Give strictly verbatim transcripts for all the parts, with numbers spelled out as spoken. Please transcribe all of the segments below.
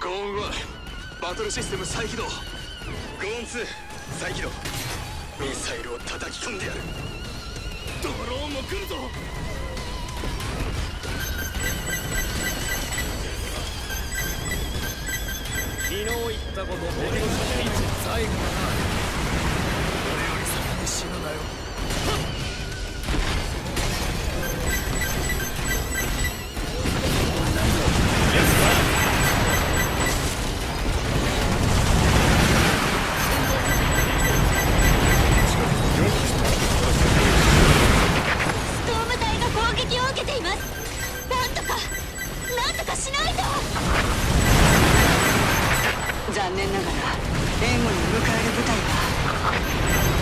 ゴーンワン、バトルシステム再起動。ゴーンツー、再起動。ミサイルを叩き込んでやる。ドローンも来るぞ。 昨日言ったこと、俺の最後だな。俺より先に死ぬなよ。 ストーム隊が攻撃を受けています。なんとかなんとかしないと。残念ながら援護に迎える部隊が。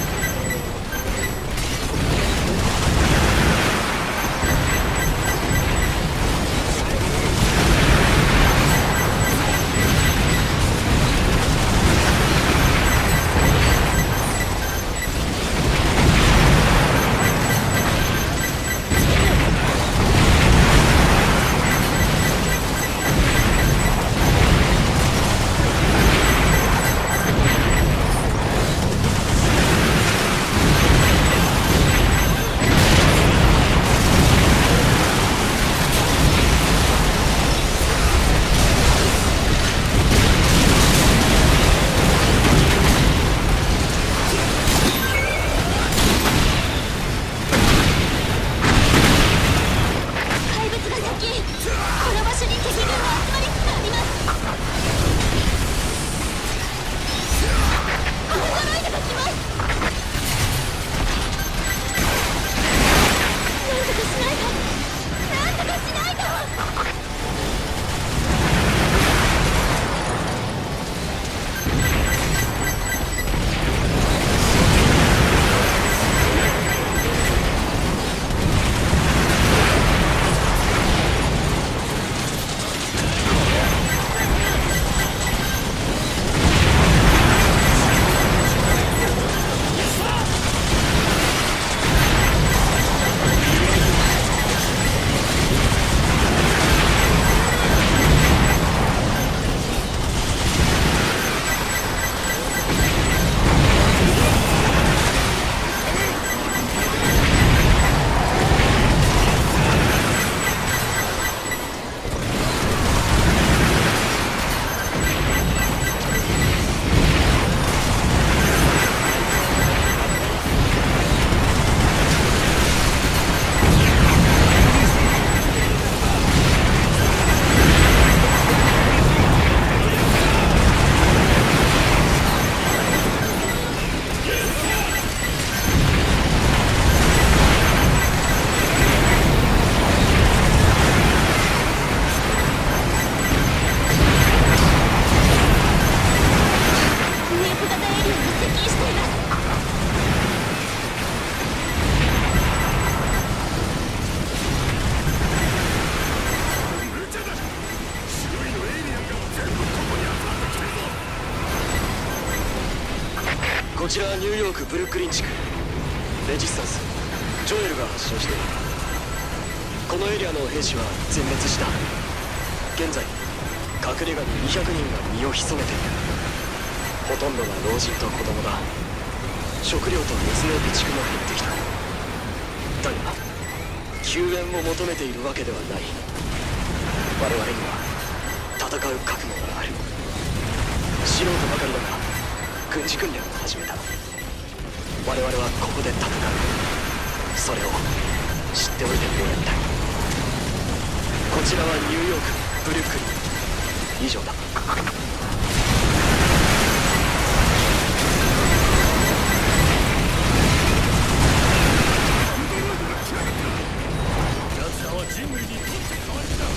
こちらはニューヨークブルックリン地区。レジスタンス、ジョエルが発信している。このエリアの兵士は全滅した。現在隠れ家ににひゃくにんが身を潜めている。ほとんどが老人と子供だ。食料と水の備蓄も減ってきた。だが救援を求めているわけではない。我々には戦う覚悟がある。素人ばかりだが軍事訓練を始めた。我々はここで戦う。それを知っておいてもらいたい。こちらはニューヨークブルックリン、以上だ。奴らは人類にとって代わりだ。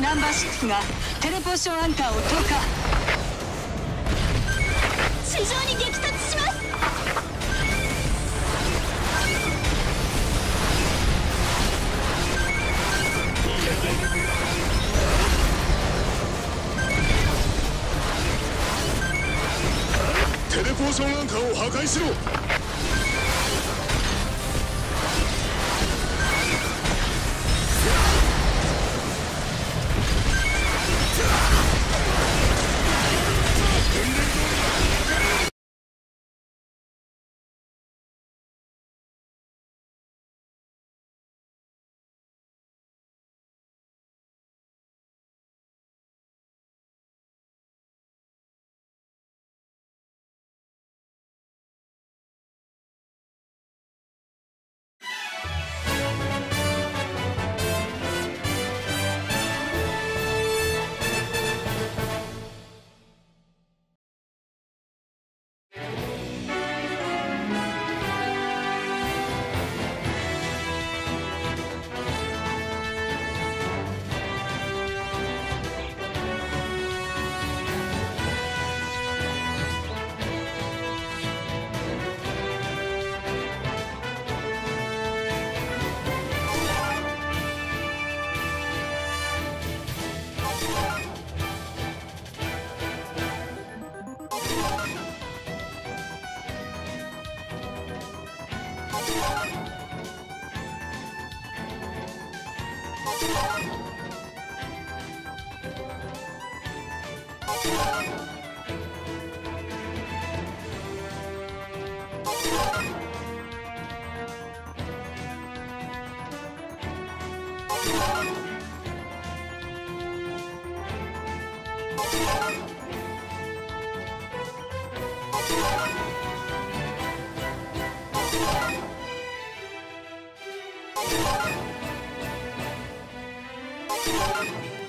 ナンバーシックスがテレポーションアンカーを投下。 地上に激突します。 テレポーションアンカーを破壊しろ。 you